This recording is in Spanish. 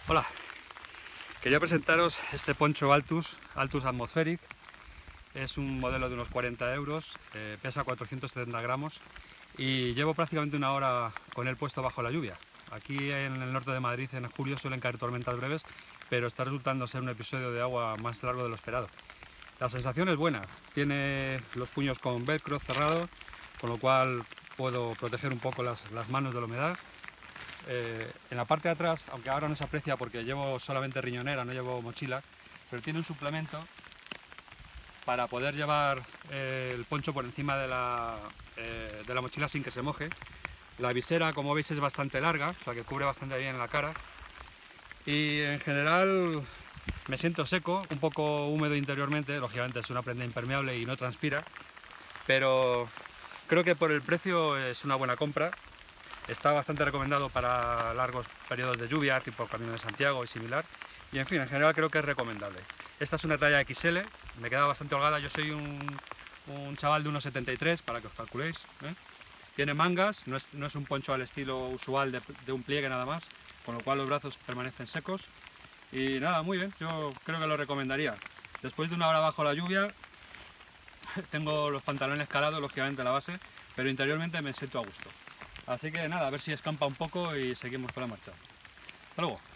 Hola, quería presentaros este poncho Altus Atmospheric. Es un modelo de unos 40 euros, pesa 470 gramos y llevo prácticamente una hora con él puesto bajo la lluvia. Aquí en el norte de Madrid en julio suelen caer tormentas breves, pero está resultando ser un episodio de agua más largo de lo esperado. La sensación es buena, tiene los puños con velcro cerrado, con lo cual puedo proteger un poco las manos de la humedad. En la parte de atrás, aunque ahora no se aprecia porque llevo solamente riñonera, no llevo mochila, pero tiene un suplemento para poder llevar el poncho por encima de la mochila sin que se moje. La visera, como veis, es bastante larga, o sea que cubre bastante bien la cara. Y en general me siento seco, un poco húmedo interiormente, lógicamente es una prenda impermeable y no transpira, pero creo que por el precio es una buena compra. Está bastante recomendado para largos periodos de lluvia, tipo Camino de Santiago y similar. Y en fin, en general creo que es recomendable. Esta es una talla XL, me queda bastante holgada. Yo soy un chaval de 1,73 para que os calculéis, ¿eh? Tiene mangas, no es un poncho al estilo usual de un pliegue nada más, con lo cual los brazos permanecen secos. Y nada, muy bien, yo creo que lo recomendaría. Después de una hora bajo la lluvia, tengo los pantalones calados, lógicamente la base, pero interiormente me siento a gusto. Así que nada, a ver si escampa un poco y seguimos con la marcha. Hasta luego.